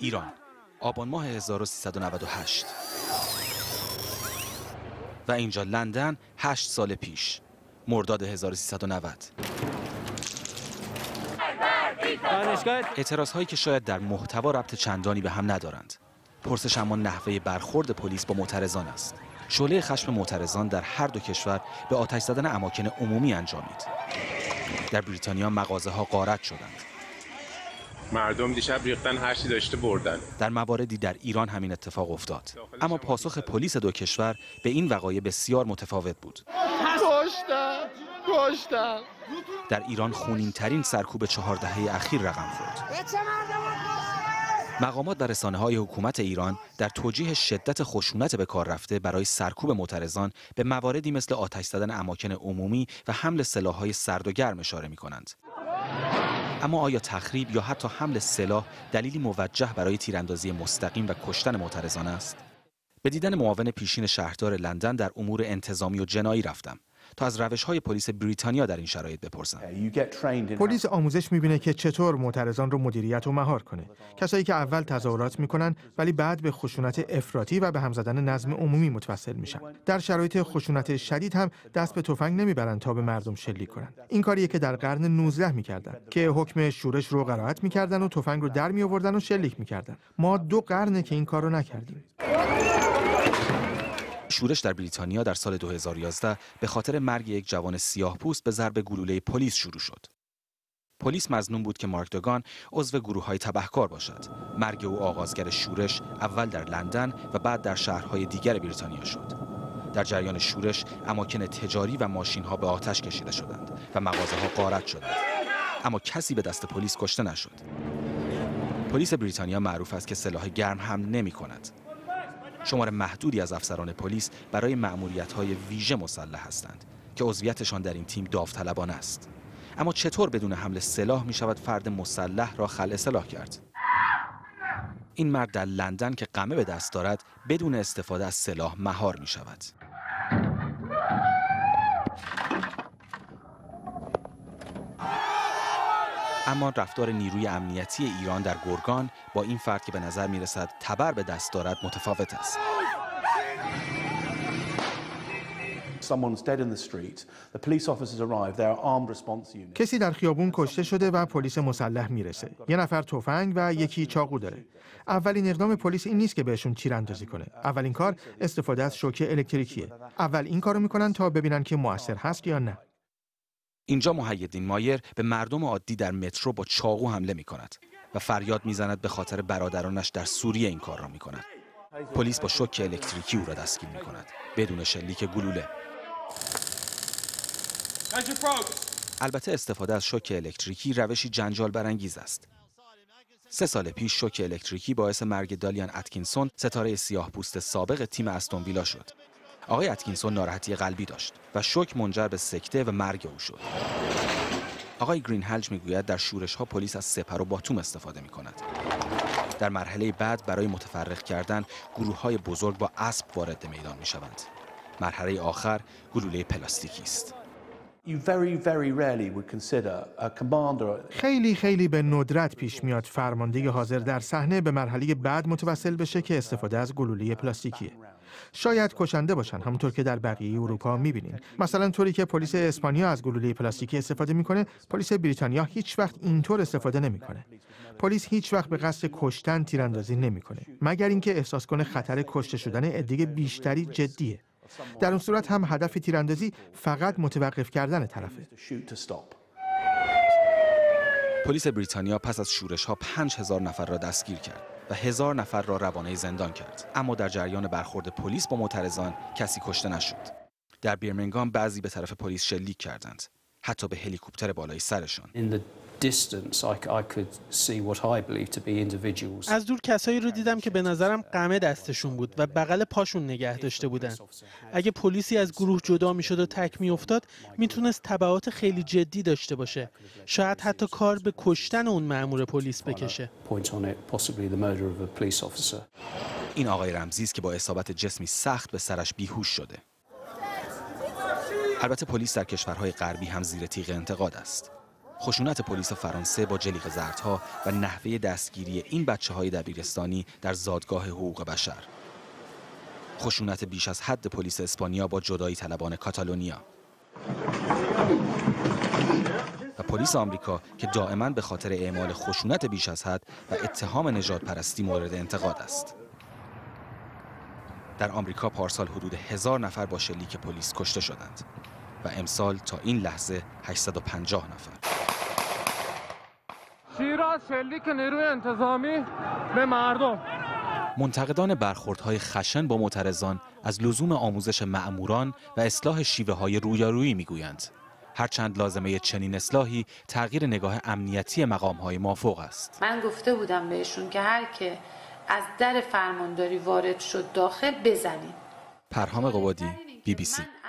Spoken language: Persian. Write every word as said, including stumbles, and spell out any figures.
ایران، آبان ماه هزار و سیصد و نود و هشت. و اینجا لندن هشت سال پیش، مرداد هزار و سیصد و نود. اعتراض هایی که شاید در محتوا ربط چندانی به هم ندارند. پرسش اما نحوه برخورد پلیس با معترضان است. شعله خشم معترضان در هر دو کشور به آتش زدن اماکن عمومی انجامید. در بریتانیا مغازه ها غارت شدند. مردم دیشب ریختن هر چی داشته بردن. در مواردی در ایران همین اتفاق افتاد. اما پاسخ پلیس دو کشور به این وقایع بسیار متفاوت بود. کشتن کشتن در ایران خونین ترین سرکوب چهار دهه اخیر رقم خورد. مقامات و رسانه‌های حکومت ایران در توجیه شدت خشونت به کار رفته برای سرکوب معترضان به مواردی مثل آتش زدن اماکن عمومی و حمل سلاح‌های سرد و گرم اشاره می‌کنند. اما آیا تخریب یا حتی حمل سلاح دلیلی موجه برای تیراندازی مستقیم و کشتن معترضان است؟ به دیدن معاون پیشین شهردار لندن در امور انتظامی و جنایی رفتم تا از روش‌های پلیس بریتانیا در این شرایط بپرسم. پلیس آموزش می‌بینه که چطور معترضان رو مدیریت و مهار کنه. کسایی که اول تظاهرات می‌کنن ولی بعد به خشونت افراطی و به هم زدن نظم عمومی متوسل میشن. در شرایط خشونت شدید هم دست به تفنگ نمیبرن تا به مردم شلیک کنن. این کاریه که در قرن نوزدهم می‌کردن که حکم شورش رو قرائت می‌کردن و تفنگ رو در می‌آوردن و شلیک می‌کردن. ما دو قرنه که این کارو نکردیم. شورش در بریتانیا در سال دو هزار و یازده به خاطر مرگ یک جوان سیاه‌پوست به ضرب گلوله پلیس شروع شد. پلیس مظنون بود که مارک دوگان عضو گروه‌های تبهکار باشد. مرگ او آغازگر شورش اول در لندن و بعد در شهرهای دیگر بریتانیا شد. در جریان شورش اماکن تجاری و ماشین‌ها به آتش کشیده شدند و مغازه‌ها غارت شدند. اما کسی به دست پلیس کشته نشد. پلیس بریتانیا معروف است که سلاح گرم حمل نمی‌کند. شمار محدودی از افسران پلیس برای مأموریت‌های ویژه مسلح هستند که عضویتشان در این تیم داوطلبانه است. اما چطور بدون حمل سلاح می شود فرد مسلح را خلع سلاح کرد؟ این مرد در لندن که قمه به دست دارد بدون استفاده از سلاح مهار می شود. اما رفتار نیروی امنیتی ایران در گرگان با این فرد که به نظر می رسد تبر به دست دارد متفاوت است. کسی در خیابون کشته شده و پلیس مسلح میرسه. یه نفر تفنگ و یکی چاقو داره. اولین اقدام پلیس این نیست که بهشون تیراندازی کنه. اولین کار استفاده از شوک الکتریکیه. اول این کارو میکنن تا ببینن که مؤثر هست یا نه. اینجا محیدین مایر به مردم عادی در مترو با چاقو حمله می کند و فریاد می زند به خاطر برادرانش در سوریه این کار را می کند. پلیس با شوک الکتریکی او را دستگیر می کند بدون شلیک گلوله. البته استفاده از شوک الکتریکی روشی جنجال برانگیز است. سه سال پیش شوک الکتریکی باعث مرگ دالیان اتکینسون، ستاره سیاه‌پوست سابق تیم استون ویلا شد. آقای اتکینسون ناراحتی قلبی داشت و شوک منجر به سکته و مرگ او شد. آقای گرین هلج میگوید در شورش ها پلیس از سپر و باتوم استفاده می کند. در مرحله بعد برای متفرق کردن گروه های بزرگ با اسب وارد میدان می شوند. مرحله آخر گلوله پلاستیکی است. خیلی خیلی به ندرت پیش میاد فرمانده حاضر در صحنه به مرحله بعد متوسل بشه که استفاده از گلوله پلاستیکیه. شاید کشنده باشن، همونطور که در بقیه اروپا می‌بینین. مثلا طوری که پلیس اسپانیا از گلوله پلاستیکی استفاده میکنه، پلیس بریتانیا هیچ وقت اینطور استفاده نمیکنه. پلیس هیچ وقت به قصد کشتن تیراندازی نمیکنه، مگر اینکه احساس کنه خطر کشته شدن عده بیشتری جدیه. در اون صورت هم هدف تیراندازی فقط متوقف کردن طرفه. پلیس بریتانیا پس از شورش‌ها پنج هزار نفر را دستگیر کرد و هزار نفر را روانه زندان کرد. اما در جریان برخورد پلیس با معترضان کسی کشته نشد. در بیرمنگام بعضی به طرف پلیس شلیک کردند، حتی به هلیکوپتر بالای سرشان. از دور کسایی رو دیدم که به نظرم قمه دستشون بود و بغل پاشون نگه داشته بودن. اگه پلیسی از گروه جدا میشد و تک میافتاد، میتونست تبعات خیلی جدی داشته باشه. شاید حتی کار به کشتن اون مأمور پلیس بکشه. این آقای رمزی است که با اصابت جسمی سخت به سرش بیهوش شده. البته پلیس در کشورهای غربی هم زیر تیغ انتقاد است. خشونت پلیس فرانسه با جلیقه زردها و نحوه دستگیری این بچه‌های دبیرستانی در زادگاه حقوق بشر. خشونت بیش از حد پلیس اسپانیا با جدایی طلبان کاتالونیا. و پلیس آمریکا که دائما به خاطر اعمال خشونت بیش از حد و اتهام نژاد پرستی مورد انتقاد است. در آمریکا پارسال حدود هزار نفر با شلیک پلیس کشته شدند و امسال تا این لحظه هشتصد و پنجاه نفر. شیر از شلیک نیروی انتظامی به مردم. منتقدان برخوردهای خشن با معترضان از لزوم آموزش مأموران و اصلاح شیوه‌های رویارویی میگویند. هرچند لازمه چنین اصلاحی تغییر نگاه امنیتی مقام‌های مافوق است. من گفته بودم بهشون که هر که از در فرمانداری وارد شد داخل بزنید. پرهام قبادی، بی بی سی.